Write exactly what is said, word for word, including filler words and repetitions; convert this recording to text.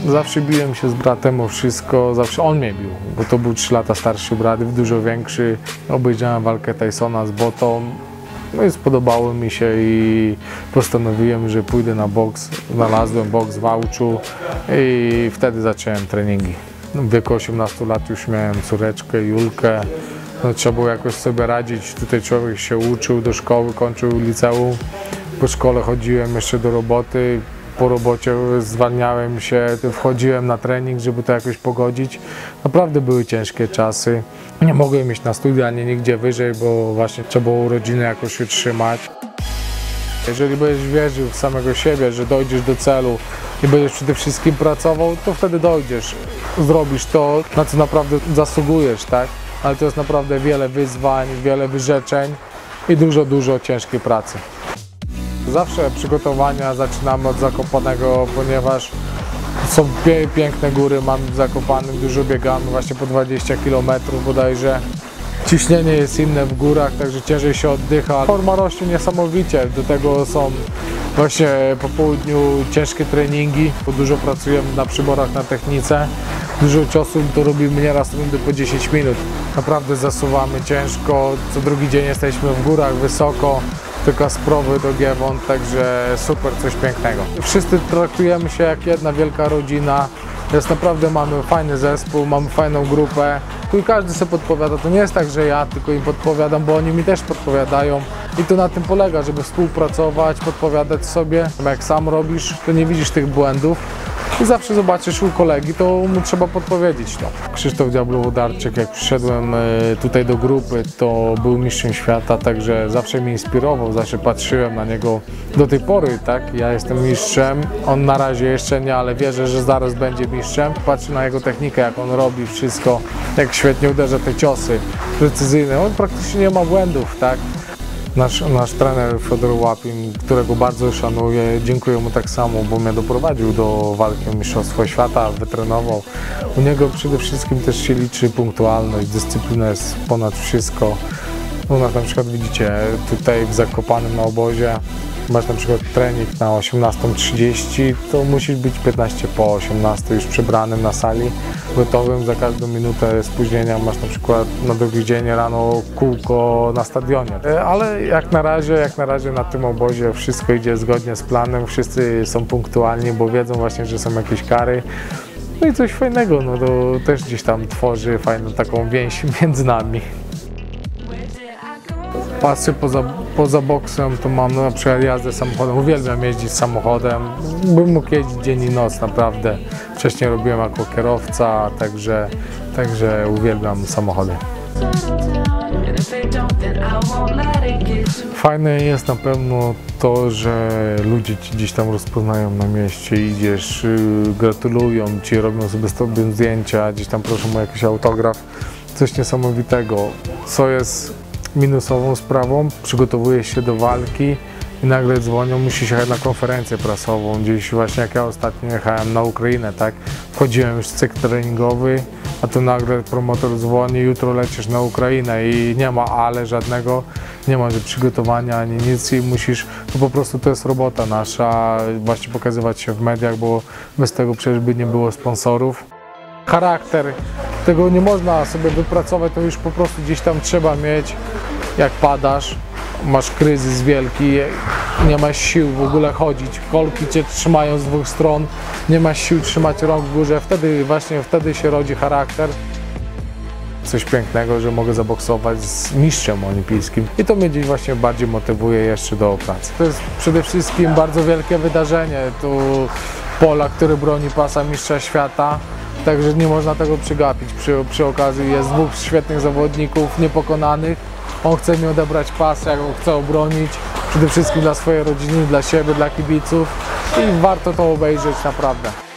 Zawsze biłem się z bratem o wszystko, zawsze on mnie bił, bo to był trzy lata starszy brat, dużo większy. Obejrzałem walkę Tysona z Botą, no i spodobało mi się i postanowiłem, że pójdę na boks. Znalazłem boks w Wałczu i wtedy zacząłem treningi. W wieku osiemnastu lat już miałem córeczkę, Julkę. No, trzeba było jakoś sobie radzić, tutaj człowiek się uczył, do szkoły kończył liceum. Po szkole chodziłem jeszcze do roboty. Po robocie zwalniałem się, wchodziłem na trening, żeby to jakoś pogodzić. Naprawdę były ciężkie czasy. Nie mogłem iść na studia, ani nigdzie wyżej, bo właśnie trzeba było rodzinę jakoś utrzymać. Jeżeli będziesz wierzył w samego siebie, że dojdziesz do celu i będziesz przede wszystkim pracował, to wtedy dojdziesz. Zrobisz to, na co naprawdę zasługujesz, tak? Ale to jest naprawdę wiele wyzwań, wiele wyrzeczeń i dużo, dużo ciężkiej pracy. Zawsze przygotowania zaczynamy od Zakopanego, ponieważ są piękne góry, mamy w Zakopanym, dużo biegamy, właśnie po dwadzieścia kilometrów bodajże. Ciśnienie jest inne w górach, także ciężej się oddycha. Forma rośnie niesamowicie, do tego są właśnie po południu ciężkie treningi, bo dużo pracujemy na przyborach, na technice. Dużo ciosów to robimy nieraz rundy po dziesięć minut. Naprawdę zasuwamy ciężko, co drugi dzień jesteśmy w górach wysoko. Tylko z Prowy do Giewont, także super, coś pięknego. Wszyscy traktujemy się jak jedna wielka rodzina. Jest naprawdę, mamy fajny zespół, mamy fajną grupę. Tu i każdy sobie podpowiada. To nie jest tak, że ja tylko im podpowiadam, bo oni mi też podpowiadają. I to na tym polega, żeby współpracować, podpowiadać sobie. Jak sam robisz, to nie widzisz tych błędów. I zawsze zobaczysz u kolegi, to mu trzeba podpowiedzieć to. Krzysztof Diablo-Włodarczyk, jak przyszedłem tutaj do grupy, to był mistrzem świata, także zawsze mnie inspirował, zawsze patrzyłem na niego do tej pory, tak? Ja jestem mistrzem, on na razie jeszcze nie, ale wierzę, że zaraz będzie mistrzem. Patrzę na jego technikę, jak on robi wszystko, jak świetnie uderza te ciosy precyzyjne. On praktycznie nie ma błędów, tak? Nasz, nasz trener Fiodor Łapin, którego bardzo szanuję, dziękuję mu tak samo, bo mnie doprowadził do walki o Mistrzostwo Świata, wytrenował. U niego przede wszystkim też się liczy punktualność, dyscyplina jest ponad wszystko. U nas na przykład widzicie, tutaj w Zakopanym na obozie, masz na przykład trening na osiemnastą trzydzieści, to musisz być piętnaście po osiemnastej już przebranym na sali, gotowym. Za każdą minutę spóźnienia masz na przykład na drugi dzień rano kółko na stadionie. Ale jak na razie, jak na razie na tym obozie wszystko idzie zgodnie z planem, wszyscy są punktualni, bo wiedzą właśnie, że są jakieś kary. No i coś fajnego, no to też gdzieś tam tworzy fajną taką więź między nami. Pasję poza, poza boksem to mam na przykład jazdę samochodem, uwielbiam jeździć samochodem, bym mógł jeździć dzień i noc naprawdę. Wcześniej robiłem jako kierowca, także, także uwielbiam samochody. Fajne jest na pewno to, że ludzie ci gdzieś tam rozpoznają na mieście, idziesz, gratulują ci, robią sobie z tobą zdjęcia, gdzieś tam proszą o jakiś autograf. Coś niesamowitego, co jest minusową sprawą, przygotowujesz się do walki i nagle dzwonią, musisz jechać na konferencję prasową, gdzieś właśnie jak ja ostatnio jechałem na Ukrainę, tak, wchodziłem już w cykl treningowy, a tu nagle promotor dzwoni, jutro lecisz na Ukrainę i nie ma ale żadnego, nie ma że przygotowania ani nic i musisz, to po prostu to jest robota nasza, właśnie pokazywać się w mediach, bo bez tego przecież by nie było sponsorów. Charakter, tego nie można sobie wypracować, to już po prostu gdzieś tam trzeba mieć, jak padasz, masz kryzys wielki, nie masz sił w ogóle chodzić, kolki cię trzymają z dwóch stron, nie masz sił trzymać rąk w górze, wtedy właśnie wtedy się rodzi charakter. Coś pięknego, że mogę zaboksować z mistrzem olimpijskim i to mnie gdzieś właśnie bardziej motywuje jeszcze do pracy. To jest przede wszystkim bardzo wielkie wydarzenie, tu Polak, który broni pasa mistrza świata. Także nie można tego przegapić. Przy, przy okazji jest dwóch świetnych zawodników, niepokonanych. On chce mi odebrać pas, ja go chcę obronić. Przede wszystkim dla swojej rodziny, dla siebie, dla kibiców. I warto to obejrzeć naprawdę.